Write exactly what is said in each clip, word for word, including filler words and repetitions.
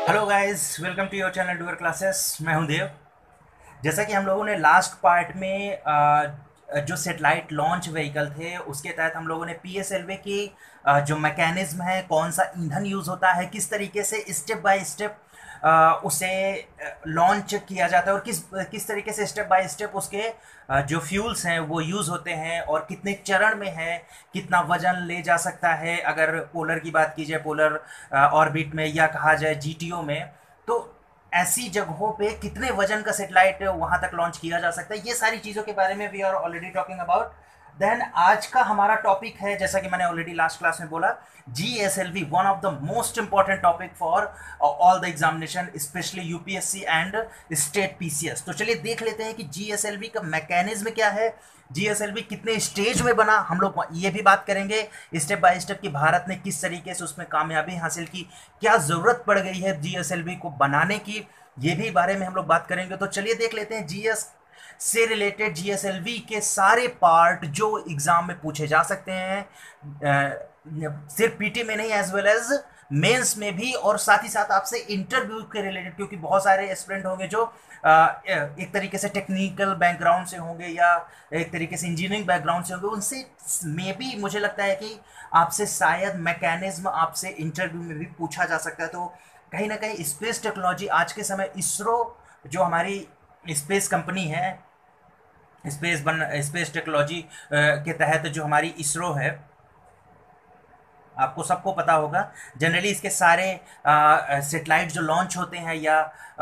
Hello guys, welcome to your channel doer classes. मैं हूं देव। जैसा कि हम लोगों ने लास्ट पार्ट में अ, जो सेटेलाइट लॉन्च व्हीकल थे उसके तहत हम लोगों ने पीएसएलवी की अ, जो मैकेनिज्म है, कौन सा ईंधन यूज़ होता है, किस तरीके से स्टेप बाय स्टेप उसे लॉन्च किया जाता है और किस किस तरीके से स्टेप बाय स्टेप उसके अ, जो फ्यूल्स हैं वो यूज़ होते हैं और कितने चरण में है, कितना वजन ले जा सकता है। अगर पोलर की बात की जाए, पोलर ऑर्बिट में, या कहा जाए जीटीओ में, तो ऐसी जगहों पे कितने वजन का सेटेलाइट वहां तक लॉन्च किया जा सकता है, ये सारी चीज़ों के बारे में we are already talking about. Then आज का हमारा टॉपिक है, जैसा कि मैंने ऑलरेडी लास्ट क्लास में बोला, G S L V, one of the most important topic for all the examination, specially UPSC and state PCS. तो चलिए देख लेते हैं कि जी एस एल वी का मैकेनिज्म क्या है, जी एस एल वी कितने स्टेज में बना। हम लोग ये भी बात करेंगे स्टेप बाय स्टेप कि भारत ने किस तरीके से उसमें कामयाबी हासिल की, क्या ज़रूरत पड़ गई है जी एस एल वी को बनाने की, ये भी बारे में हम लोग बात करेंगे। तो चलिए देख लेते हैं जीएस से related G S L V के सारे पार्ट जो एग्जाम में पूछे जा सकते हैं, अ, सिर्फ पीटी में नहीं, एज वेल एज मेंस में भी, और साथ ही साथ आपसे इंटरव्यू के रिलेटेड, क्योंकि बहुत सारे एस्पिरेंट होंगे जो अ, एक तरीके से टेक्निकल बैकग्राउंड से होंगे या एक तरीके से इंजीनियरिंग बैकग्राउंड से होंगे, उनसे मे भी मुझे लगता है कि आपसे शायद मैकेनिज्म आपसे इंटरव्यू में भी पूछा जा सकता है। तो कहीं ना कहीं स्पेस टेक्नोलॉजी आज के समय, इसरो जो हमारी स्पेस कंपनी है, स्पेस बन स्पेस टेक्नोलॉजी के तहत जो हमारी इसरो है, आपको सबको पता होगा। जनरली इसके सारे सेटेलाइट जो लॉन्च होते हैं या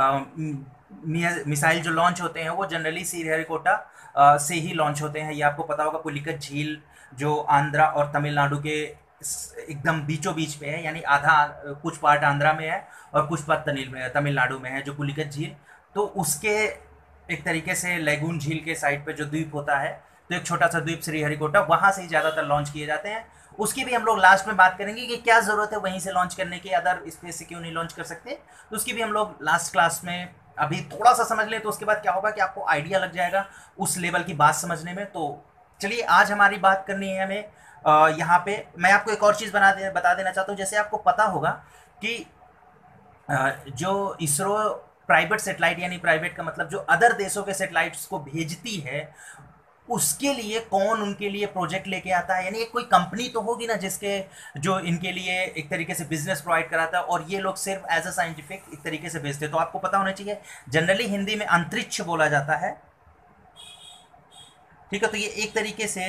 मिसाइल जो लॉन्च होते हैं वो जनरली श्रीहरिकोटा अ, से ही लॉन्च होते हैं। ये आपको पता होगा, पुलिकट झील जो आंध्रा और तमिलनाडु के स- एकदम बीचों बीच में है, यानी आधा अ, कुछ पार्ट आंध्रा में है और कुछ पार्ट तमिल में तमिलनाडु में है, जो पुलिकट झील। तो उसके एक तरीके से लेगून झील के साइड पे जो द्वीप होता है, तो एक छोटा सा द्वीप श्रीहरिकोटा, वहां से ही ज़्यादातर लॉन्च किए जाते हैं। उसकी भी हम लोग लास्ट में बात करेंगे कि क्या ज़रूरत है वहीं से लॉन्च करने की, अदर स्पेस से क्यों नहीं लॉन्च कर सकते। तो उसकी भी हम लोग लास्ट क्लास में अभी थोड़ा सा समझ लें, तो उसके बाद क्या होगा कि आपको आइडिया लग जाएगा उस लेवल की बात समझने में। तो चलिए, आज हमारी बात करनी है हमें अ, यहाँ पे मैं आपको एक और चीज़ बना दे बता देना चाहता हूँ। जैसे आपको पता होगा कि अ, जो इसरो प्राइवेट सेटेलाइट, यानी प्राइवेट का मतलब जो अदर देशों के सेटेलाइट्स को भेजती है, उसके लिए कौन उनके लिए प्रोजेक्ट लेके आता है, यानी एक कोई कंपनी तो होगी ना जिसके जो इनके लिए एक तरीके से बिजनेस प्रोवाइड कराता है, और ये लोग सिर्फ एज अ साइंटिफिक एक तरीके से भेजते हैं। तो आपको पता होना चाहिए, जनरली हिंदी में अंतरिक्ष बोला जाता है, ठीक है। तो ये एक तरीके से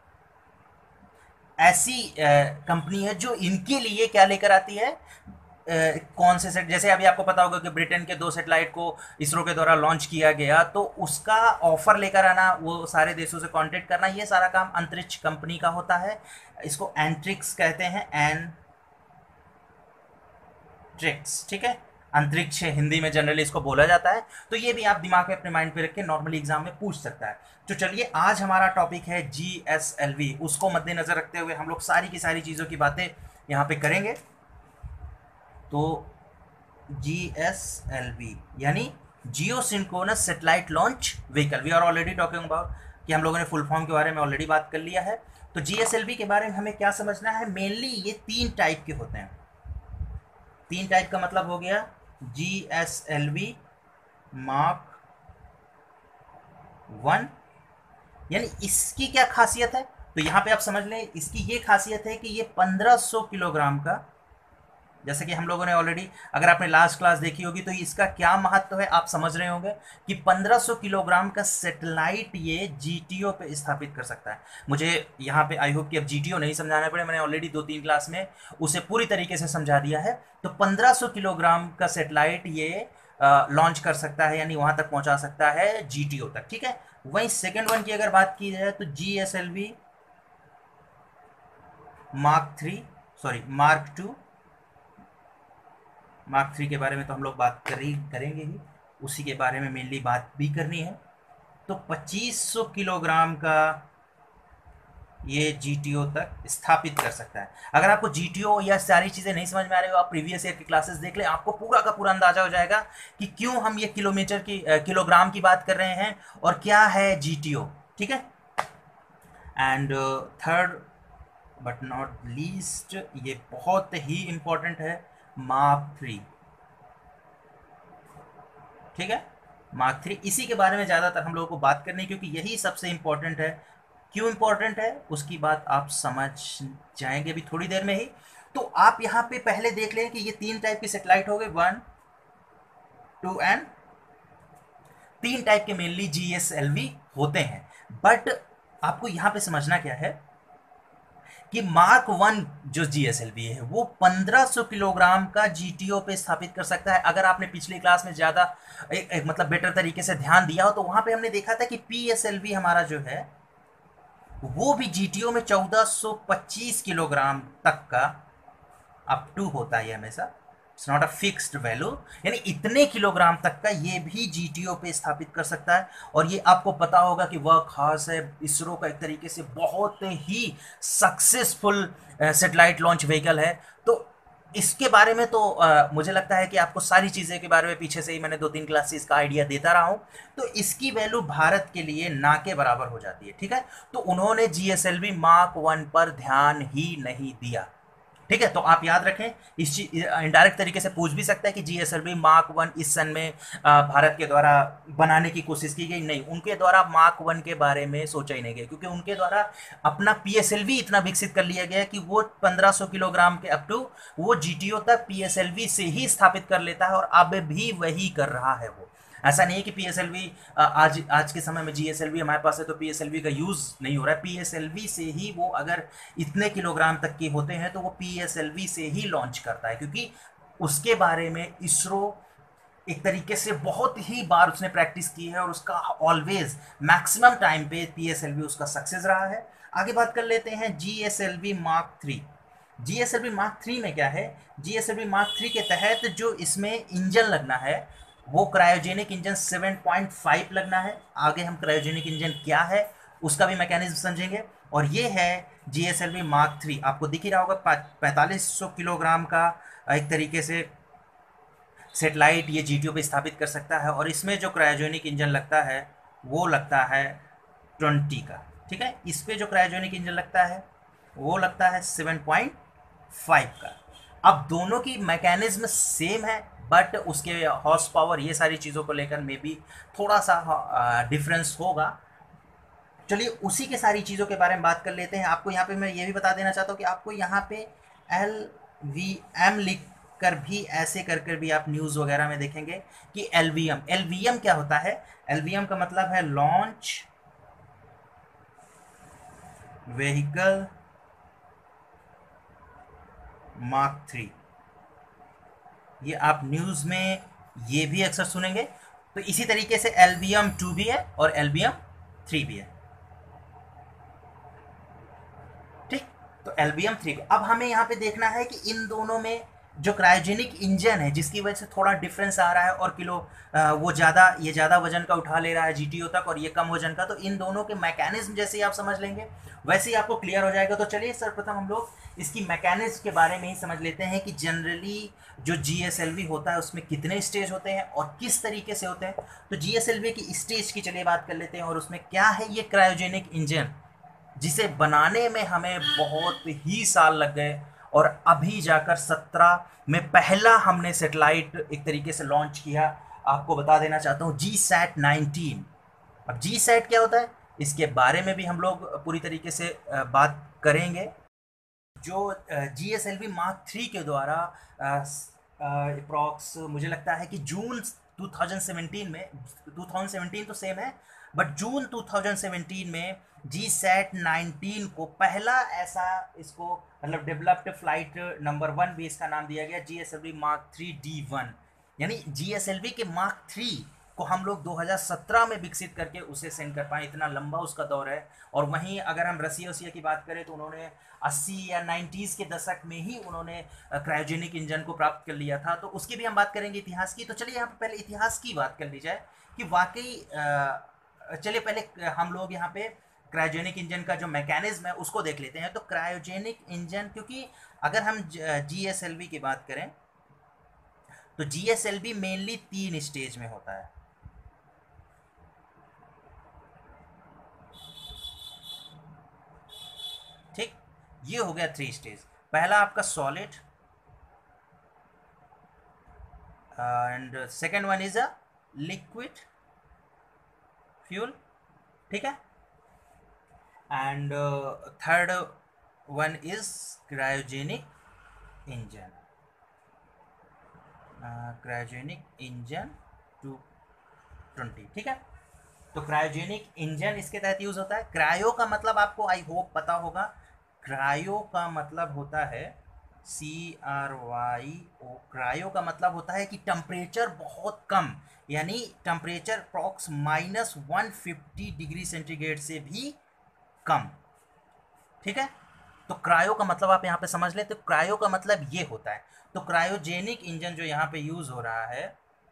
ऐसी कंपनी है जो इनके लिए क्या लेकर आती है, अ, कौन से सेट, जैसे अभी आपको पता होगा कि ब्रिटेन के दो सेटेलाइट को इसरो के द्वारा लॉन्च किया गया, तो उसका ऑफर लेकर आना, वो सारे देशों से कांटेक्ट करना, ये सारा काम अंतरिक्ष कंपनी का होता है। इसको एंट्रिक्स कहते हैं, एंट्रिक्स, ठीक है। अंतरिक्ष हिंदी में जनरली इसको बोला जाता है। तो ये भी आप दिमाग में अपने माइंड पे रख के नॉर्मली एग्जाम में पूछ सकता है। तो चलिए, आज हमारा टॉपिक है जी एस एल वी। उसको मद्देनजर रखते हुए हम लोग सारी की सारी चीज़ों की बातें यहाँ पे करेंगे। तो जी एस एल वी यानी geosynchronous satellite launch vehicle, we are already talking about, कि हम लोगों ने फुल फॉर्म के बारे में ऑलरेडी बात कर लिया है। तो जी एस एल वी के बारे में हमें क्या समझना है, मेनली ये तीन टाइप के होते हैं। तीन टाइप का मतलब हो गया G S L V mark one, यानी इसकी क्या खासियत है, तो यहाँ पे आप समझ लें, इसकी ये खासियत है कि ये पंद्रह सौ किलोग्राम का, जैसे कि हम लोगों ने ऑलरेडी, अगर आपने लास्ट क्लास देखी होगी तो इसका क्या महत्व है आप समझ रहे होंगे कि पंद्रह सौ किलोग्राम का सैटेलाइट ये जीटीओ पे स्थापित कर सकता है। मुझे यहाँ पे आई होप कि अब जीटीओ नहीं समझाना पड़े, मैंने ऑलरेडी दो तीन क्लास में उसे पूरी तरीके से समझा दिया है। तो पंद्रह सौ किलोग्राम का सैटेलाइट ये लॉन्च कर सकता है, यानी वहाँ तक पहुँचा सकता है जीटीओ तक, ठीक है। वहीं सेकेंड वन की अगर बात की जाए तो G S L V mark three, sorry mark two, mark three के बारे में तो हम लोग बात कर ही करेंगे ही, उसी के बारे में मेनली बात भी करनी है। तो पच्चीस सौ किलोग्राम का ये जीटीओ तक स्थापित कर सकता है। अगर आपको जीटीओ या सारी चीज़ें नहीं समझ में आ रही हो, आप प्रीवियस ईयर की क्लासेस देख लें, आपको पूरा का पूरा अंदाजा हो जाएगा कि क्यों हम ये किलोमीटर की अ, किलोग्राम की बात कर रहे हैं और क्या है जीटीओ, ठीक है। And third but not least, ये बहुत ही इंपॉर्टेंट है, मार्क थ्री। ठीक है, मार्क थ्री, इसी के बारे में ज़्यादातर हम लोगों को बात करनी है क्योंकि यही सबसे इम्पोर्टेंट है। क्यों इम्पोर्टेंट है उसकी बात आप समझ जाएंगे अभी थोड़ी देर में ही। तो आप यहाँ पे पहले देख लें कि ये तीन टाइप की सेटेलाइट हो गए, वन टू एंड तीन टाइप के मेनली जीएसएलवी होते हैं। बट आपको यहाँ पे समझना क्या है कि मार्क वन जो जीएसएलवी है वो पंद्रह सौ किलोग्राम का जीटीओ पे स्थापित कर सकता है। अगर आपने पिछली क्लास में ज़्यादा एक, एक मतलब बेटर तरीके से ध्यान दिया हो तो वहाँ पे हमने देखा था कि पीएसएलवी हमारा जो है वो भी जीटीओ में चौदह सौ पच्चीस किलोग्राम तक का अप टू होता है हमेशा, it's not a fixed value, यानी इतने किलोग्राम तक का ये भी जीटीओ पे स्थापित कर सकता है। और ये आपको पता होगा कि वह खास है, इसरो का एक तरीके से बहुत ही सक्सेसफुल सेटेलाइट लॉन्च व्हीकल है। तो इसके बारे में तो uh, मुझे लगता है कि आपको सारी चीज़ें के बारे में पीछे से ही मैंने दो तीन क्लास से इसका आइडिया देता रहा हूँ। तो इसकी वैल्यू भारत के लिए ना के बराबर हो जाती है, ठीक है। तो उन्होंने जीएसएलवी मार्क वन पर ध्यान ही नहीं दिया, ठीक है। तो आप याद रखें, इस इनडायरेक्ट तरीके से पूछ भी सकता है कि जीएसएलवी मार्क वन इस सन में आ, भारत के द्वारा बनाने की कोशिश की गई, नहीं, उनके द्वारा मार्क वन के बारे में सोचा ही नहीं गया क्योंकि उनके द्वारा अपना पीएसएलवी इतना विकसित कर लिया गया कि वो पंद्रह सौ किलोग्राम के अप टू वो जीटीओ तक पीएसएलवी से ही स्थापित कर लेता है और अब भी वही कर रहा है। वो ऐसा नहीं है कि पीएसएलवी आज आज के समय में जीएसएलवी हमारे पास है तो पीएसएलवी का यूज़ नहीं हो रहा है। पीएसएलवी से ही वो अगर इतने किलोग्राम तक के होते हैं तो वो पीएसएलवी से ही लॉन्च करता है क्योंकि उसके बारे में इसरो एक तरीके से बहुत ही बार उसने प्रैक्टिस की है और उसका ऑलवेज मैक्सिमम टाइम पे पीएसएलवी उसका सक्सेस रहा है। आगे बात कर लेते हैं GSLV mark three. GSLV mark three में क्या है, जीएसएलवी मार्क थ्री के तहत जो इसमें इंजन लगना है वो cryogenic engine seven point five लगना है। आगे हम क्रायोजेनिक इंजन क्या है उसका भी मैकेनिज्म समझेंगे। और ये है जीएसएलवी मार्क थ्री, आपको दिख ही रहा होगा पैंतालीस सौ किलोग्राम का एक तरीके से सेटेलाइट ये जीटीओ पे स्थापित कर सकता है। और इसमें जो क्रायोजेनिक इंजन लगता है वो लगता है ट्वेंटी का, ठीक है। इस पे जो क्रायोजेनिक इंजन लगता है वो लगता है सेवन पॉइंट फाइव का। अब दोनों की मैकेनिज्म सेम है बट उसके हॉर्स पावर ये सारी चीज़ों को लेकर मे बी थोड़ा सा डिफरेंस होगा। चलिए उसी के सारी चीज़ों के बारे में बात कर लेते हैं। आपको यहाँ पे मैं ये भी बता देना चाहता हूँ कि आपको यहाँ पे एल वी एम लिख कर भी ऐसे कर कर भी आप न्यूज़ वगैरह में देखेंगे कि L V M, L V M क्या होता है, एल वी एम का मतलब है लॉन्च व्हीकल मार्क थ्री। ये आप न्यूज़ में ये भी अक्सर सुनेंगे। तो इसी तरीके से एल वी एम टू भी है और एल वी एम थ्री भी है, ठीक। तो एल वी एम थ्री, अब हमें यहाँ पे देखना है कि इन दोनों में जो क्रायोजेनिक इंजन है जिसकी वजह से थोड़ा डिफरेंस आ रहा है और किलो आ, वो ज़्यादा ये ज़्यादा वजन का उठा ले रहा है जीटीओ तक और ये कम वजन का, तो इन दोनों के मैकेनिज्म जैसे ही आप समझ लेंगे वैसे ही आपको क्लियर हो जाएगा। तो चलिए सर्वप्रथम हम लोग इसकी मैकेनिज्म के बारे में ही समझ लेते हैं कि जनरली जो जीएसएलवी होता है उसमें कितने स्टेज होते हैं और किस तरीके से होते हैं। तो जीएसएलवी की स्टेज की चलिए बात कर लेते हैं और उसमें क्या है ये क्रायोजेनिक इंजन जिसे बनाने में हमें बहुत ही साल लग गए और अभी जाकर सत्रह में पहला हमने सेटेलाइट एक तरीके से लॉन्च किया। आपको बता देना चाहता हूँ जी सैट नाइनटीन। अब जी सैट क्या होता है इसके बारे में भी हम लोग पूरी तरीके से बात करेंगे। जो G S L V mark three के द्वारा अप्रॉक्स मुझे लगता है कि जून टू थाउजेंड सेवेंटीन में, टू थाउजेंड सेवेंटीन तो सेम है but June two thousand seventeen में जी सैट नाइनटीन को पहला ऐसा इसको मतलब डेवलप्ड फ्लाइट नंबर वन भी इसका नाम दिया गया G S L V mark three D one. यानी जी एस एल वी के मार्क थ्री को हम लोग दो हज़ार सत्रह में विकसित करके उसे सेंड कर पाए, इतना लंबा उसका दौर है। और वहीं अगर हम रसिया वसिया की बात करें तो उन्होंने अस्सी या नाइन्टीज़ के दशक में ही उन्होंने क्रायोजेनिक इंजन को प्राप्त कर लिया था। तो उसकी भी हम बात करेंगे इतिहास की। तो चलिए यहाँ पे पहले इतिहास की बात कर ली जाए कि वाकई, चलिए पहले हम लोग यहाँ पे क्रायोजेनिक इंजन का जो मैकेनिज्म है उसको देख लेते हैं। तो क्रायोजेनिक इंजन, क्योंकि अगर हम जी एस एल वी की बात करें तो G S L V mainly तीन स्टेज में होता है। ठीक, ये हो गया थ्री स्टेज। पहला आपका solid and second one is a liquid fuel, ठीक है। And third one is cryogenic engine, cryogenic engine two twenty, ठीक है। तो क्रायोजेनिक इंजन इसके तहत यूज होता है। क्रायो का मतलब आपको आई होप पता होगा, क्रायो का मतलब होता है C R Y O, cryo का मतलब होता है कि टेम्परेचर बहुत कम, यानी temperature approx minus one fifty degree centigrade से भी कम, ठीक है। तो क्रायो का मतलब आप यहाँ पे समझ लेते, तो क्रायो का मतलब ये होता है। तो क्रायोजेनिक इंजन जो यहाँ पे यूज हो रहा है,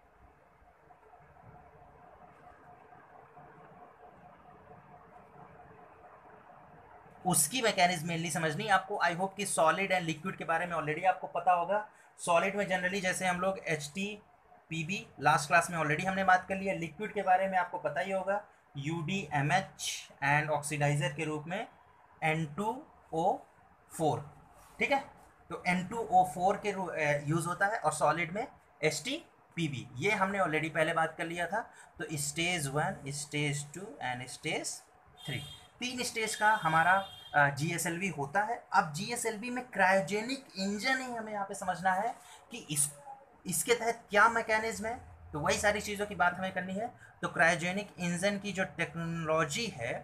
उसकी मैकेनिज्म मेनली समझनी आपको। आई होप कि सॉलिड एंड लिक्विड के बारे में ऑलरेडी आपको पता होगा। सॉलिड में जनरली जैसे हम लोग H T P B last class में ऑलरेडी हमने बात कर लिया। लिक्विड के बारे में आपको पता ही होगा, U D M H and oxidizer के रूप में एन टू ओ फोर, ठीक है। तो एन टू ओ फोर के यूज़ होता है, और सॉलिड में एच टी पी बी, ये हमने ऑलरेडी पहले बात कर लिया था। तो stage one, stage two and stage three, तीन स्टेज का हमारा जी एस एल वी होता है। अब जी एस एल वी में क्रायोजेनिक इंजन ही हमें यहाँ पे समझना है कि इस इसके तहत क्या मैकेनिज्म है, तो वही सारी चीज़ों की बात हमें करनी है। तो क्रायोजेनिक इंजन की जो टेक्नोलॉजी है,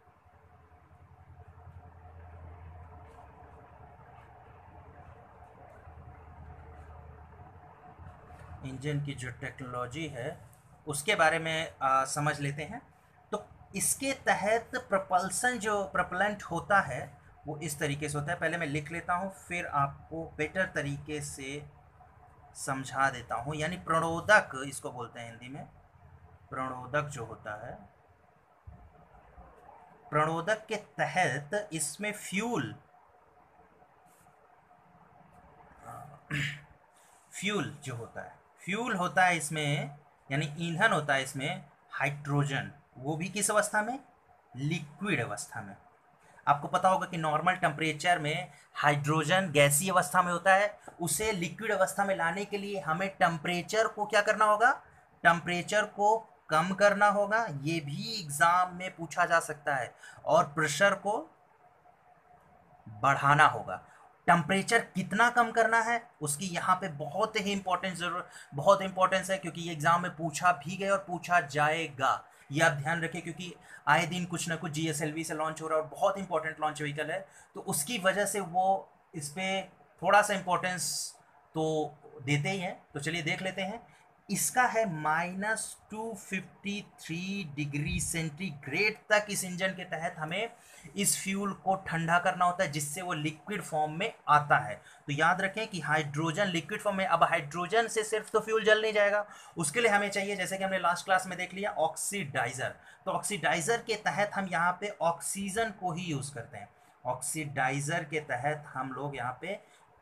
इंजन की जो टेक्नोलॉजी है उसके बारे में आ, समझ लेते हैं। तो इसके तहत प्रपल्सन, जो प्रपलेंट होता है वो इस तरीके से होता है। पहले मैं लिख लेता हूँ, फिर आपको बेटर तरीके से समझा देता हूँ। यानी प्रणोदक इसको बोलते हैं हिंदी में। प्रणोदक जो होता है, प्रणोदक के तहत इसमें फ्यूल फ्यूल जो होता है, फ्यूल होता है इसमें, यानी ईंधन होता है इसमें हाइड्रोजन। वो भी किस अवस्था में? लिक्विड अवस्था में। आपको पता होगा कि नॉर्मल टेम्परेचर में हाइड्रोजन गैसीय अवस्था में होता है, उसे लिक्विड अवस्था में लाने के लिए हमें टेम्परेचर को क्या करना होगा? टेम्परेचर को कम करना होगा, ये भी एग्जाम में पूछा जा सकता है। और प्रेशर को बढ़ाना होगा। टेम्परेचर कितना कम करना है उसकी यहाँ पे बहुत ही इंपॉर्टेंस जरूर बहुत इंपॉर्टेंस है, क्योंकि ये एग्जाम में पूछा भी गया और पूछा जाएगा। ये आप ध्यान रखें, क्योंकि आए दिन कुछ ना कुछ जी एस एल वी से लॉन्च हो रहा है और बहुत इंपॉर्टेंट लॉन्च व्हीकल है, तो उसकी वजह से वो इस पर थोड़ा सा इंपॉर्टेंस तो देते ही हैं। तो चलिए देख लेते हैं। इसका है minus two fifty three degree centigrade तक इस इंजन के तहत हमें इस फ्यूल को ठंडा करना होता है, जिससे वो लिक्विड फॉर्म में आता है। तो याद रखें कि हाइड्रोजन लिक्विड फॉर्म में, अब हाइड्रोजन से सिर्फ तो फ्यूल जल नहीं जाएगा, उसके लिए हमें चाहिए, जैसे कि हमने लास्ट क्लास में देख लिया, ऑक्सीडाइजर। तो ऑक्सीडाइजर के तहत हम यहाँ पे ऑक्सीजन को ही यूज करते हैं। ऑक्सीडाइजर के तहत हम लोग यहाँ पे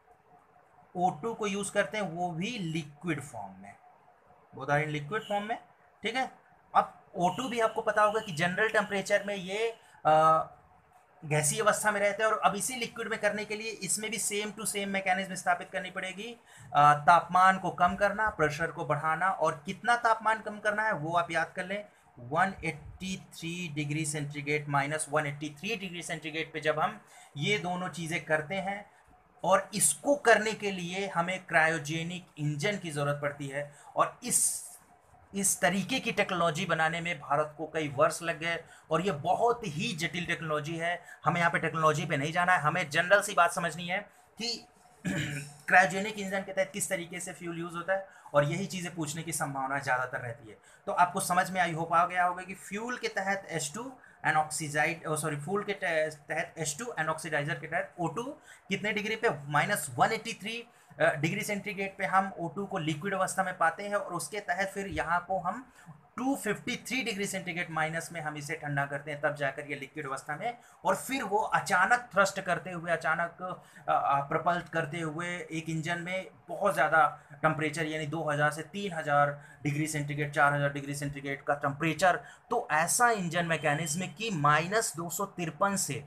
ओ टू को यूज करते हैं, वो भी लिक्विड फॉर्म में, both are in liquid form में, ठीक है। अब ओ टू भी आपको पता होगा कि जनरल टेम्परेचर में ये गैसीय अवस्था में रहते हैं, और अब इसी लिक्विड में करने के लिए इसमें भी सेम टू सेम मैकेनिज्म स्थापित करनी पड़ेगी। आ, तापमान को कम करना, प्रेशर को बढ़ाना, और कितना तापमान कम करना है वो आप याद कर लें, one eighty three degree centigrade minus one eighty three degree centigrade पे जब हम ये दोनों चीज़ें करते हैं, और इसको करने के लिए हमें क्रायोजेनिक इंजन की ज़रूरत पड़ती है। और इस इस तरीके की टेक्नोलॉजी बनाने में भारत को कई वर्ष लग गए, और ये बहुत ही जटिल टेक्नोलॉजी है। हमें यहाँ पे टेक्नोलॉजी पे नहीं जाना है, हमें जनरल सी बात समझनी है कि क्रायोजेनिक इंजन के तहत किस तरीके से फ्यूल यूज़ होता है, और यही चीज़ें पूछने की संभावना ज़्यादातर रहती है। तो आपको समझ में आई हो पा गया होगा कि फ्यूल के तहत H two and oxidize sorry fuel के तहत एच टू एंड ऑक्सीडाइजर के तहत ओ टू कितने डिग्री पे? Minus one eighty three degree centigrade पे हम ओ टू को लिक्विड अवस्था में पाते हैं, और उसके तहत फिर यहाँ को हम two fifty three degree centigrade minus में हम इसे ठंडा करते हैं, तब जाकर ये लिक्विड अवस्था में, और फिर वो अचानक थ्रस्ट करते हुए, अचानक प्रपल्ट करते हुए एक इंजन में बहुत ज़्यादा टेम्परेचर, यानी दो हज़ार से तीन हज़ार डिग्री सेंटीग्रेड, चार हज़ार डिग्री सेंटीग्रेड का टेम्परेचर। तो ऐसा इंजन मैकेनिज्म की माइनस दो सौ तिरपन से,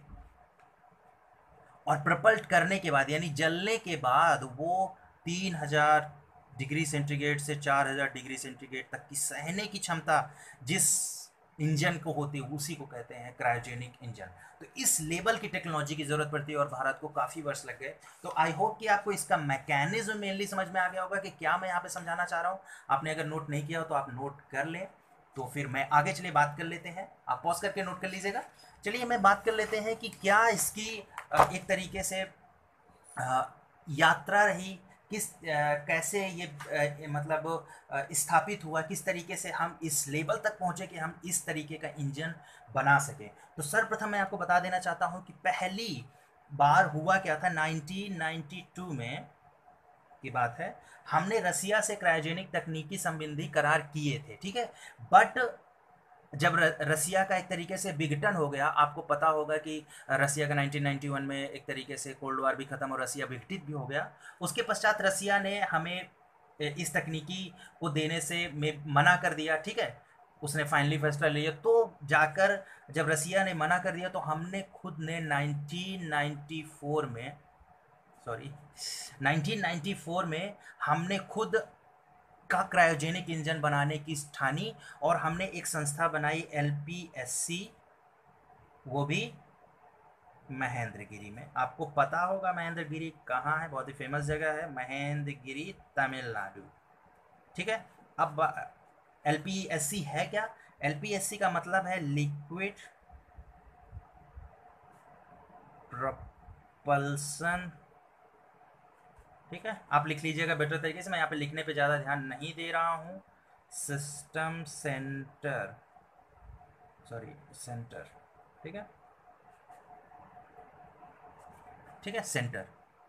और प्रपल्ट करने के बाद यानी जलने के बाद वो तीन हज़ार डिग्री सेंटीग्रेड से चार हज़ार डिग्री सेंटीग्रेड तक की सहने की क्षमता जिस इंजन को होती है उसी को कहते हैं क्रायोजेनिक इंजन। तो इस लेवल की टेक्नोलॉजी की ज़रूरत पड़ती है और भारत को काफ़ी वर्ष लग गए। तो आई होप कि आपको इसका मैकेनिज्म मेनली समझ में आ गया होगा कि क्या मैं यहाँ पे समझाना चाह रहा हूँ। आपने अगर नोट नहीं किया हो तो आप नोट कर लें। तो फिर मैं आगे चलिए बात कर लेते हैं, आप पॉज करके नोट कर लीजिएगा। चलिए मैं बात कर लेते हैं कि क्या इसकी एक तरीके से यात्रा रही, किस कैसे ये मतलब स्थापित हुआ, किस तरीके से हम इस लेवल तक पहुंचे कि हम इस तरीके का इंजन बना सके। तो सर्वप्रथम मैं आपको बता देना चाहता हूं कि पहली बार हुआ क्या था, नाइनटीन नाइंटी टू में की बात है। हमने रसिया से क्रायोजेनिक तकनीकी संबंधी करार किए थे, ठीक है। बट जब रसिया का एक तरीके से विघटन हो गया, आपको पता होगा कि रसिया का नाइनटीन नाइंटी वन में एक तरीके से कोल्ड वॉर भी खत्म और रसिया विघटित भी हो गया। उसके पश्चात रसिया ने हमें इस तकनीकी को देने से में मना कर दिया, ठीक है। उसने फाइनली फैसला लिया। तो जाकर जब रसिया ने मना कर दिया तो हमने खुद ने नाइनटीन नाइंटी फोर में सॉरी नाइनटीन नाइंटी फोर में हमने खुद का क्रायोजेनिक इंजन बनाने की ठानी और हमने एक संस्था बनाई एल पी एस सी, वो भी महेंद्रगिरी में। आपको पता होगा महेंद्रगिरी कहाँ है, बहुत ही फेमस जगह है महेंद्रगिरी, तमिलनाडु, ठीक है। अब एल पी एस सी है क्या? एल पी एस सी का मतलब है लिक्विड प्रोपल्सन, ठीक है। आप लिख लीजिएगा बेटर तरीके से, मैं यहाँ पे लिखने पे ज़्यादा ध्यान नहीं दे रहा हूँ। सिस्टम सेंटर, सॉरी सेंटर, ठीक है, ठीक है सेंटर।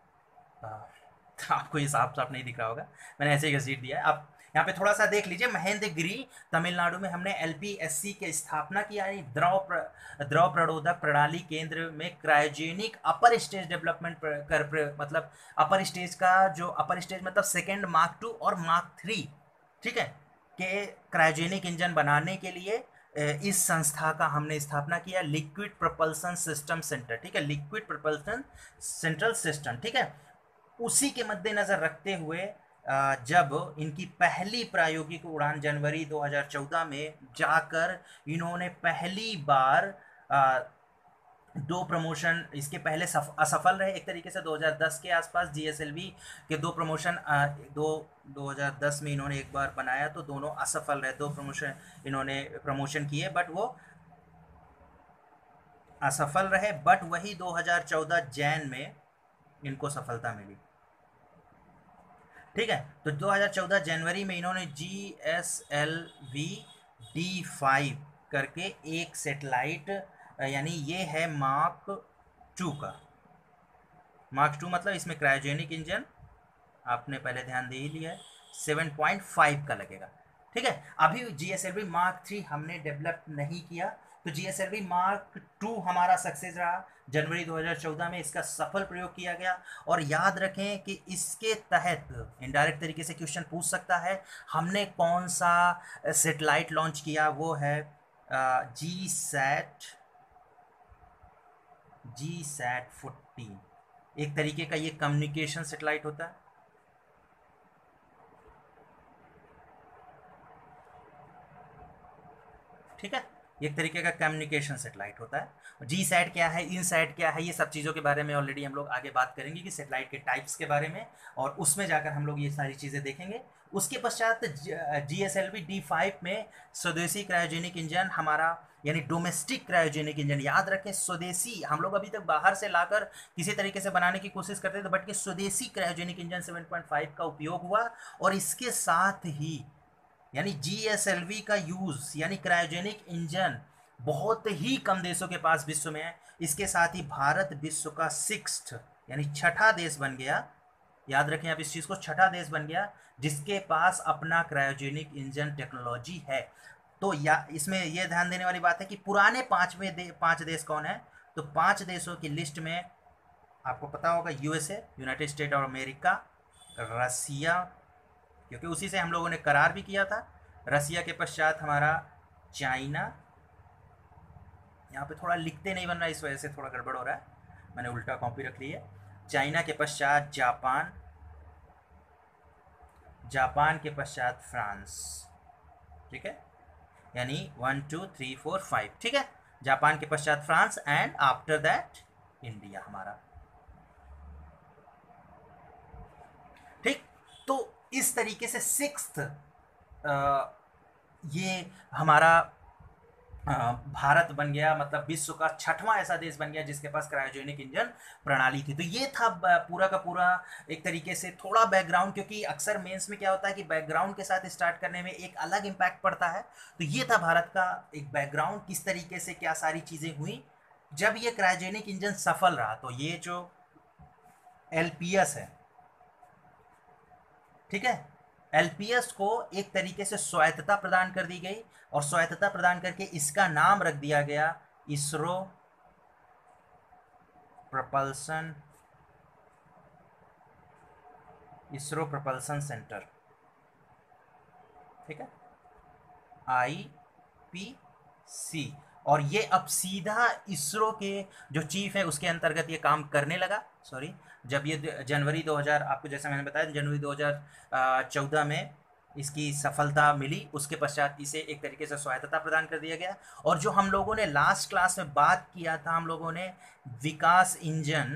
तो आपको ये साफ साफ नहीं दिख रहा होगा, मैंने ऐसे ही घसीट दिया है। आप यहाँ पे थोड़ा सा देख लीजिए, महेंद्रगिरी तमिलनाडु में हमने एल पी एस सी की स्थापना की, यानी द्रव प्र, द्रव प्रणोदक प्रणाली केंद्र में क्रायोजेनिक अपर स्टेज डेवलपमेंट कर प्र, मतलब अपर स्टेज का जो अपर स्टेज मतलब सेकेंड मार्क टू और मार्क थ्री, ठीक है, के क्रायोजेनिक इंजन बनाने के लिए इस संस्था का हमने स्थापना किया, लिक्विड प्रोपल्सन सिस्टम सेंटर, ठीक है, लिक्विड प्रोपल्सन सेंट्रल सिस्टम, ठीक है। उसी के मद्देनजर रखते हुए जब इनकी पहली प्रायोगिक उड़ान जनवरी दो हज़ार चौदह में जाकर इन्होंने पहली बार दो प्रमोशन, इसके पहले सफ, असफल रहे एक तरीके से। दो हज़ार दस के आसपास जी एस एल वी के दो प्रमोशन दो दो हज़ार दस में इन्होंने एक बार बनाया तो दोनों असफल रहे। दो प्रमोशन इन्होंने प्रमोशन किए बट वो असफल रहे। बट वही दो हज़ार चौदह जैन में इनको सफलता मिली, ठीक है। तो दो हज़ार चौदह जनवरी में इन्होंने G S L V D five करके एक सेटेलाइट, यानी ये है मार्क टू का, मार्क टू मतलब इसमें क्रायोजेनिक इंजन आपने पहले ध्यान दे ही लिया है, सेवन पॉइंट फाइव का लगेगा, ठीक है। अभी G S L V mark three हमने डेवलप नहीं किया, तो G S L V mark two हमारा सक्सेस रहा। जनवरी दो हज़ार चौदह में इसका सफल प्रयोग किया गया। और याद रखें कि इसके तहत इनडायरेक्ट तरीके से क्वेश्चन पूछ सकता है, हमने कौन सा सेटेलाइट लॉन्च किया, वो है G sat G sat fourteen, एक तरीके का ये कम्युनिकेशन सेटेलाइट होता है, ठीक है, एक तरीके का कम्युनिकेशन सेटेलाइट होता है। जी सैट क्या है, इन सैट क्या है, ये सब चीज़ों के बारे में ऑलरेडी हम लोग आगे बात करेंगे कि सेटेलाइट के टाइप्स के बारे में, और उसमें जाकर हम लोग ये सारी चीज़ें देखेंगे। उसके पश्चात G S L V D five में स्वदेशी क्रायोजेनिक इंजन हमारा, यानी डोमेस्टिक क्रायोजेनिक इंजन। याद रखें स्वदेशी, हम लोग अभी तक बाहर से लाकर किसी तरीके से बनाने की कोशिश करते थे, बट कि स्वदेशी cryogenic engine seven point five का उपयोग हुआ। और इसके साथ ही यानी जी एस एल वी का यूज़, यानी क्रायोजेनिक इंजन बहुत ही कम देशों के पास विश्व में है। इसके साथ ही भारत विश्व का सिक्स्थ यानी छठा देश बन गया। याद रखें आप इस चीज़ को, छठा देश बन गया जिसके पास अपना क्रायोजेनिक इंजन टेक्नोलॉजी है। तो या इसमें यह ध्यान देने वाली बात है कि पुराने पांचवें दे, पांच देश कौन है, तो पांच देशों की लिस्ट में आपको पता होगा USA, united state of America, Russia, क्योंकि उसी से हम लोगों ने करार भी किया था। रसिया के पश्चात हमारा चाइना, यहाँ पे थोड़ा लिखते नहीं बन रहा है इस वजह से थोड़ा गड़बड़ हो रहा है, मैंने उल्टा कॉपी रख ली है। चाइना के पश्चात जापान, जापान के पश्चात फ्रांस, ठीक है, यानी one two three four five, ठीक है, जापान के पश्चात France and after that India हमारा, ठीक। तो इस तरीके से सिक्स्थ ये हमारा अ, भारत बन गया, मतलब विश्व का छठवां ऐसा देश बन गया जिसके पास क्रायोजेनिक इंजन प्रणाली थी। तो ये था ब- पूरा का पूरा एक तरीके से थोड़ा बैकग्राउंड, क्योंकि अक्सर मेंस में क्या होता है कि बैकग्राउंड के साथ स्टार्ट करने में एक अलग इम्पैक्ट पड़ता है। तो ये था भारत का एक बैकग्राउंड, किस तरीके से क्या सारी चीज़ें हुई जब ये क्रायोजेनिक इंजन सफल रहा। तो ये जो एल पी एस है, ठीक है, एल पी एस को एक तरीके से स्वायत्तता प्रदान कर दी गई, और स्वायत्तता प्रदान करके इसका नाम रख दिया गया ISRO propulsion, ISRO propulsion centre, ठीक है, आई पी सी। और ये अब सीधा इसरो के जो चीफ है उसके अंतर्गत ये काम करने लगा। सॉरी, जब ये जनवरी दो हज़ार, आपको जैसा मैंने बताया जनवरी दो हज़ार चौदह में इसकी सफलता मिली, उसके पश्चात इसे एक तरीके से स्वायत्तता प्रदान कर दिया गया। और जो हम लोगों ने लास्ट क्लास में बात किया था, हम लोगों ने विकास इंजन,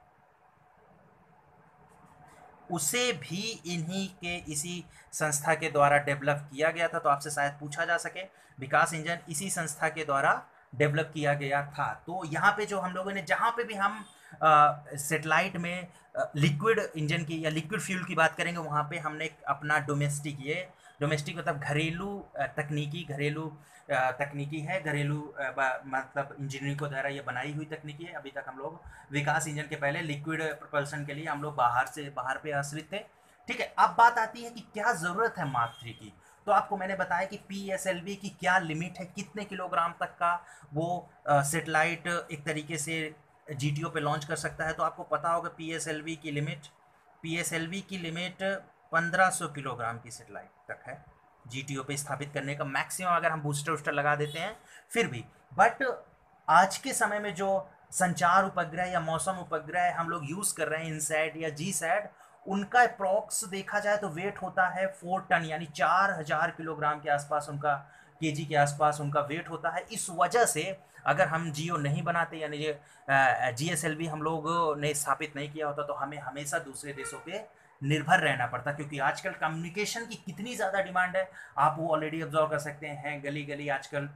उसे भी इन्हीं के इसी संस्था के द्वारा डेवलप किया गया था। तो आपसे शायद पूछा जा सके, विकास इंजन इसी संस्था के द्वारा डेवलप किया गया था। तो यहाँ पे जो हम लोगों ने, जहाँ पे भी हम सेटेलाइट में लिक्विड इंजन की या लिक्विड फ्यूल की बात करेंगे, वहाँ पे हमने एक अपना डोमेस्टिक, ये डोमेस्टिक मतलब घरेलू अ, तकनीकी, घरेलू अ, तकनीकी है, घरेलू अ, ब- मतलब इंजीनियरिंग को द्वारा ये बनाई हुई तकनीकी है। अभी तक हम लोग विकास इंजन के पहले लिक्विड प्रोपल्सन के लिए हम लोग बाहर से बाहर पे आश्रित थे, ठीक है। अब बात आती है कि क्या ज़रूरत है मार्क थ्री की। तो आपको मैंने बताया कि पी एस एल वी की क्या लिमिट है, कितने किलोग्राम तक का वो सेटेलाइट एक तरीके से जी टी ओ पे लॉन्च कर सकता है। तो आपको पता होगा पी एस एल वी की limit, P S L V की लिमिट पंद्रह सौ किलोग्राम की सेटेलाइट तक है जी टी ओ पे स्थापित करने का मैक्सिमम, अगर हम बूस्टर वूस्टर लगा देते हैं फिर भी। बट आज के समय में जो संचार उपग्रह या मौसम उपग्रह हम लोग यूज़ कर रहे हैं, इनसैट या जी सैट, उनका अप्रॉक्स देखा जाए तो वेट होता है फोर टन, यानी चार हजार किलोग्राम के आसपास उनका, केजी के आसपास उनका वेट होता है। इस वजह से अगर हम जियो नहीं बनाते, यानी जी एस एल वी हम लोगों ने स्थापित नहीं किया होता, तो हमें हमेशा दूसरे देशों पे निर्भर रहना पड़ता, क्योंकि आजकल कम्युनिकेशन की कितनी ज़्यादा डिमांड है। आप वो ऑलरेडी ऑब्जर्व कर सकते हैं, गली गली आजकल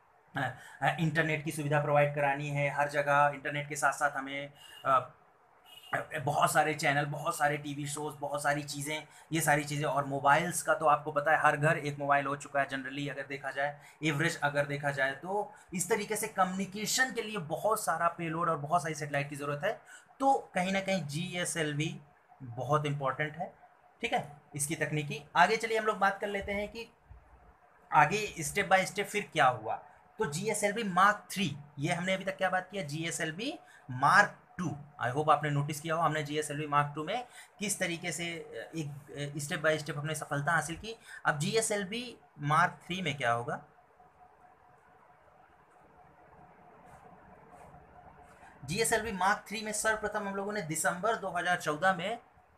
इंटरनेट की सुविधा प्रोवाइड करानी है हर जगह। इंटरनेट के साथ साथ हमें अ, बहुत सारे चैनल, बहुत सारे टीवी शोज, बहुत सारी चीज़ें, ये सारी चीज़ें। और मोबाइल्स का तो आपको पता है हर घर एक मोबाइल हो चुका है जनरली, अगर देखा जाए एवरेज अगर देखा जाए तो। इस तरीके से कम्युनिकेशन के लिए बहुत सारा पेलोड और बहुत सारी सेटेलाइट की ज़रूरत है। तो कहीं ना कहीं जी एस एल वी बहुत इंपॉर्टेंट है, ठीक है, इसकी तकनीकी। आगे चलिए हम लोग बात कर लेते हैं कि आगे स्टेप बाय स्टेप फिर क्या हुआ। तो G S L V mark three, ये हमने अभी तक क्या बात किया, G S L V mark two. I hope आपने नोटिस किया हो हमने G S L V mark two में किस तरीके से एक स्टेप बाय स्टेप हमने सफलता हासिल की। अब G S L V mark three में क्या होगा। G S L V mark three में सर्वप्रथम हम लोगों ने दिसंबर दो हज़ार चौदह में,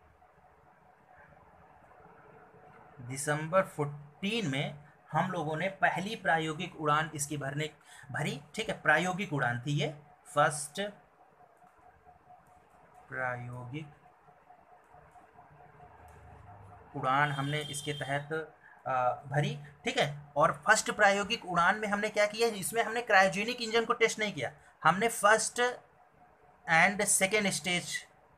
दिसंबर फोर्टीन में हम लोगों ने पहली प्रायोगिक उड़ान इसकी भरने भरी, ठीक है, प्रायोगिक उड़ान थी ये, फर्स्ट प्रायोगिक उड़ान हमने इसके तहत अ, भरी, ठीक है। और फर्स्ट प्रायोगिक उड़ान में हमने क्या किया, इसमें हमने क्रायोजेनिक इंजन को टेस्ट नहीं किया, हमने फर्स्ट एंड सेकेंड स्टेज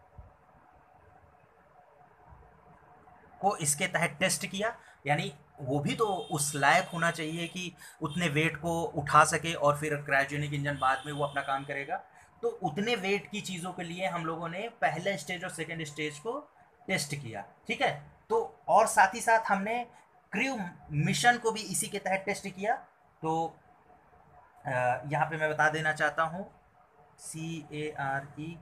को इसके तहत टेस्ट किया। यानी वो भी तो उस लायक होना चाहिए कि उतने वेट को उठा सके, और फिर क्रायोजेनिक इंजन बाद में वो अपना काम करेगा। तो उतने वेट की चीज़ों के लिए हम लोगों ने पहले स्टेज और सेकेंड स्टेज को टेस्ट किया, ठीक है। तो और साथ ही साथ हमने क्रू मिशन को भी इसी के तहत टेस्ट किया। तो अ, यहाँ पे मैं बता देना चाहता हूँ, सी ए आर ई,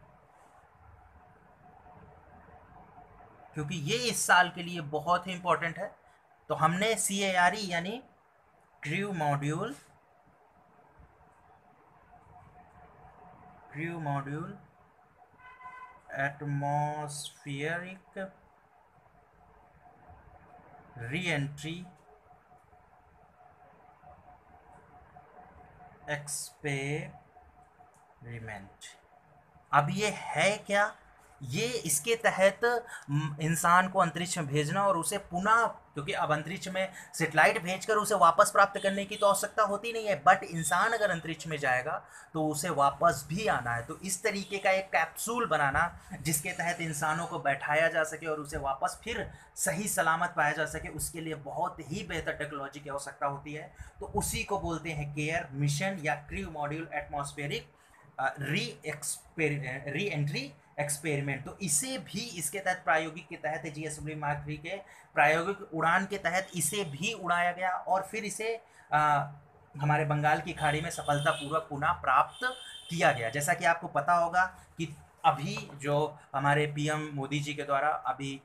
क्योंकि ये इस साल के लिए बहुत ही इंपॉर्टेंट है। तो हमने सी ए आर ई यानी crew module, crew module atmospheric re entry experiment. अब ये है क्या? ये इसके तहत म, इंसान को अंतरिक्ष में भेजना और उसे पुनः, क्योंकि अब अंतरिक्ष में सेटेलाइट भेजकर उसे वापस प्राप्त करने की तो आवश्यकता होती नहीं है, बट इंसान अगर अंतरिक्ष में जाएगा तो उसे वापस भी आना है। तो इस तरीके का एक कैप्सूल बनाना जिसके तहत इंसानों को बैठाया जा सके और उसे वापस फिर सही सलामत पाया जा सके, उसके लिए बहुत ही बेहतर टेक्नोलॉजी की आवश्यकता होती है। तो उसी को बोलते हैं केयर मिशन या crew module atmospheric re exper री एंट्री एक्सपेरिमेंट। तो इसे भी इसके तहत प्रायोगिक के तहत G S W mark three के प्रायोगिक उड़ान के तहत इसे भी उड़ाया गया और फिर इसे आ, हमारे बंगाल की खाड़ी में सफलतापूर्वक पुनः प्राप्त किया गया। जैसा कि आपको पता होगा कि अभी जो हमारे पीएम मोदी जी के द्वारा अभी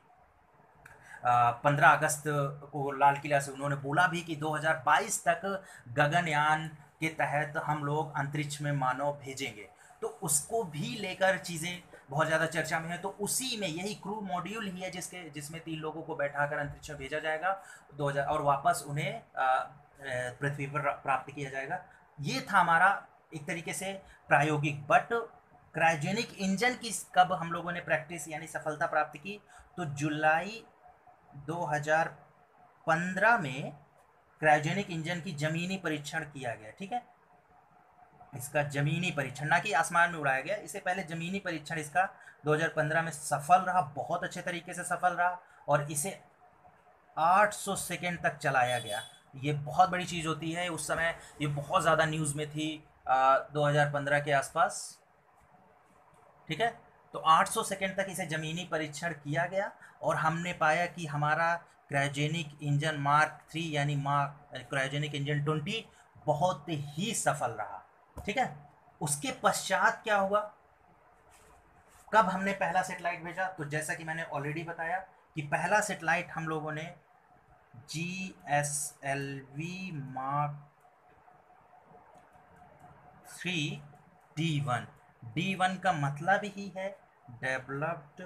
पंद्रह अगस्त को लाल किला से उन्होंने बोला भी कि दो हज़ार बाईस तक गगनयान के तहत हम लोग अंतरिक्ष में मानव भेजेंगे। तो उसको भी लेकर चीज़ें बहुत ज़्यादा चर्चा में है। तो उसी में यही क्रू मॉड्यूल ही है जिसके जिसमें तीन लोगों को बैठाकर अंतरिक्ष में भेजा जाएगा दो हज़ार और वापस उन्हें पृथ्वी पर प्राप्त किया जाएगा। ये था हमारा एक तरीके से प्रायोगिक। बट क्रायोजेनिक इंजन की कब हम लोगों ने प्रैक्टिस यानी सफलता प्राप्त की? तो जुलाई दो हज़ार पंद्रह में क्रायोजेनिक इंजन की जमीनी परीक्षण किया गया। ठीक है, इसका जमीनी परीक्षण, ना कि आसमान में उड़ाया गया, इससे पहले जमीनी परीक्षण इसका दो हज़ार पंद्रह में सफल रहा, बहुत अच्छे तरीके से सफल रहा और इसे आठ सौ सेकेंड तक चलाया गया। ये बहुत बड़ी चीज़ होती है। उस समय ये बहुत ज़्यादा न्यूज़ में थी आ, दो हज़ार पंद्रह के आसपास। ठीक है, तो आठ सौ सेकेंड तक इसे जमीनी परीक्षण किया गया और हमने पाया कि हमारा क्रायोजेनिक इंजन मार्क थ्री यानी मार्क क्रायोजेनिक इंजन ट्वेंटी बहुत ही सफल रहा। ठीक है, उसके पश्चात क्या हुआ? कब हमने पहला सेटेलाइट भेजा? तो जैसा कि मैंने ऑलरेडी बताया कि पहला सेटेलाइट हम लोगों ने G S L V mark three D one. D one का मतलब ही है डेवलप्ड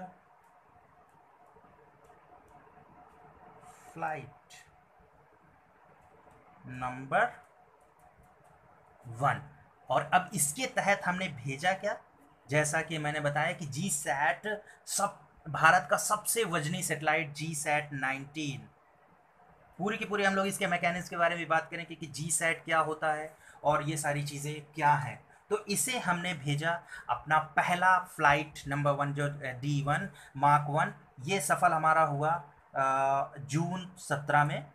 फ्लाइट नंबर वन। और अब इसके तहत हमने भेजा क्या? जैसा कि मैंने बताया कि जी सैट सब भारत का सबसे वजनी सेटेलाइट जी सैट नाइनटीन। पूरी की पूरी हम लोग इसके मैकेनिक्स के बारे में बात करें कि जी सैट क्या होता है और ये सारी चीज़ें क्या हैं। तो इसे हमने भेजा अपना पहला फ्लाइट नंबर वन जो डी वन मार्क वन, ये सफल हमारा हुआ आ, जून सत्रह में,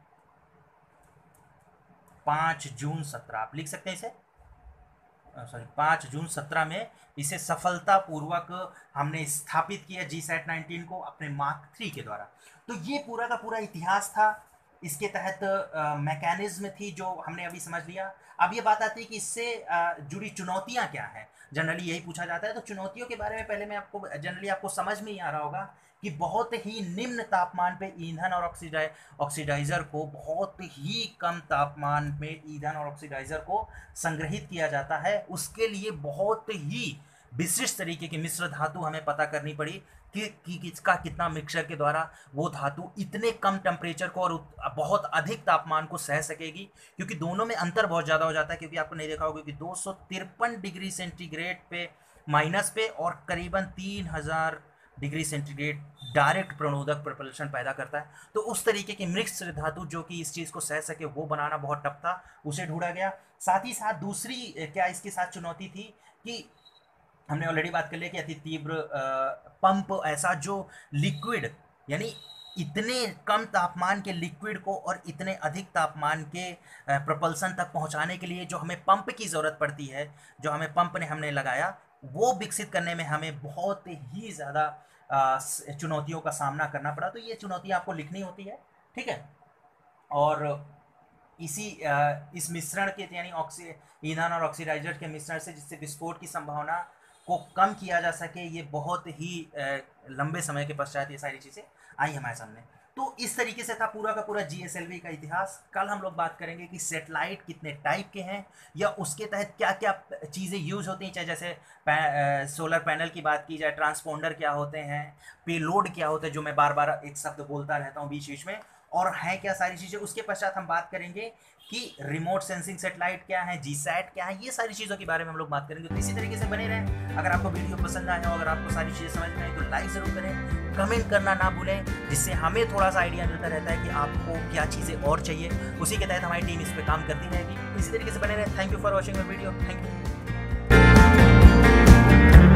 पाँच जून सत्रह आप लिख सकते हैं इसे, सॉरी पाँच जून सत्रह में इसे सफलतापूर्वक हमने स्थापित किया जी सैट नाइनटीन को अपने मार्क थ्री के द्वारा। तो ये पूरा का पूरा इतिहास था। इसके तहत मैकेनिज्म थी जो हमने अभी समझ लिया। अब ये बात आती है कि इससे आ, जुड़ी चुनौतियां क्या हैं। जनरली यही पूछा जाता है। तो चुनौतियों के बारे में पहले मैं आपको जनरली आपको समझ में ही आ रहा होगा कि बहुत ही निम्न तापमान पे ईंधन और ऑक्सीडाइ ऑक्सीडाइज़र को बहुत ही कम तापमान में ईंधन और ऑक्सीडाइज़र को संग्रहित किया जाता है। उसके लिए बहुत ही विशिष्ट तरीके की मिश्र धातु हमें पता करनी पड़ी कि, कि किसका कितना मिक्सचर के द्वारा वो धातु इतने कम टेम्परेचर को और बहुत अधिक तापमान को सह सकेगी, क्योंकि दोनों में अंतर बहुत ज़्यादा हो जाता है। क्योंकि आपको नहीं देखा होगा कि दो सौ तिरपन डिग्री सेंटीग्रेड पे माइनस पे और करीबन तीन हज़ार डिग्री सेंटीग्रेड डायरेक्ट प्रणोदक प्रपल्शन पैदा करता है। तो उस तरीके की मिक्स्ड धातु जो कि इस चीज़ को सह सके वो बनाना बहुत टफ था, उसे ढूंढा गया। साथ ही साथ दूसरी क्या इसके साथ चुनौती थी कि हमने ऑलरेडी बात कर लिया कि अति तीव्र पंप, ऐसा जो लिक्विड यानी इतने कम तापमान के लिक्विड को और इतने अधिक तापमान के प्रपल्सन तक पहुंचाने के लिए जो हमें पंप की ज़रूरत पड़ती है, जो हमें पंप ने हमने लगाया, वो विकसित करने में हमें बहुत ही ज़्यादा चुनौतियों का सामना करना पड़ा। तो ये चुनौतियाँ आपको लिखनी होती है। ठीक है, और इसी इस मिश्रण के यानी ऑक्सी ईंधन और ऑक्सीडाइजर के मिश्रण से जिससे विस्फोट की संभावना को कम किया जा सके, ये बहुत ही लंबे समय के पश्चात ये सारी चीज़ें आई हमारे सामने। तो इस तरीके से था पूरा का पूरा जी एस एल वी का इतिहास। कल हम लोग बात करेंगे कि सेटेलाइट कितने टाइप के हैं या उसके तहत क्या क्या चीज़ें यूज होती हैं, चाहे जैसे पै, सोलर पैनल की बात की जाए, ट्रांसपोंडर क्या होते हैं, पेलोड क्या होता है, जो मैं बार बार एक शब्द बोलता रहता हूँ बीच बीच में, और है क्या सारी चीज़ें। उसके पश्चात हम बात करेंगे कि रिमोट सेंसिंग सैटेलाइट क्या है, जी सैट क्या है, ये सारी चीज़ों के बारे में हम लोग बात करेंगे। तो इसी तरीके से बने रहें। अगर आपको वीडियो पसंद आया हो, अगर आपको सारी चीज़ें समझ में आई तो लाइक ज़रूर करें, कमेंट करना ना भूलें, जिससे हमें थोड़ा सा आइडिया मिलता रहता है कि आपको क्या चीज़ें और चाहिए। उसी के तहत हमारी टीम इस पर काम करती रहेगी। इसी तरीके से बने रहें। Thank you for watching your video. Thank you.